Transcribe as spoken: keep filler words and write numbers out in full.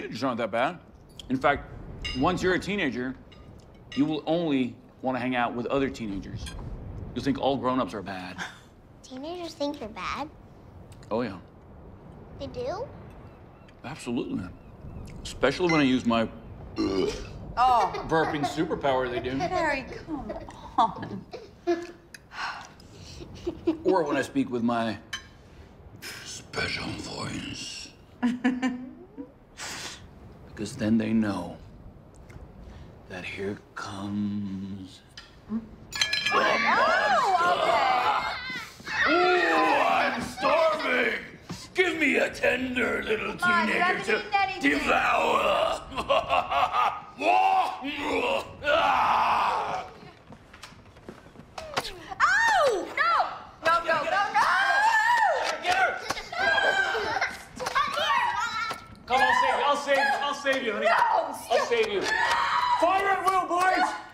teenagers aren't that bad. In fact, once you're a teenager, you will only want to hang out with other teenagers. You'll think all grown-ups are bad. Teenagers think you're bad? Oh, yeah. They do? Absolutely. Especially when I use my Oh. burping superpower, they do. Harry, come on. Or when I speak with my special voice. Because then they know that here comes the monster. Oh, okay. Ooh, I'm starving. Give me a tender little Come on, you teenager haven't to eaten anything. devour. Oh! No! No, no, no, no! Get her! Come, I'll save you. I'll save you. I'll save you, honey. No! I'll save you. Fire at will, boys!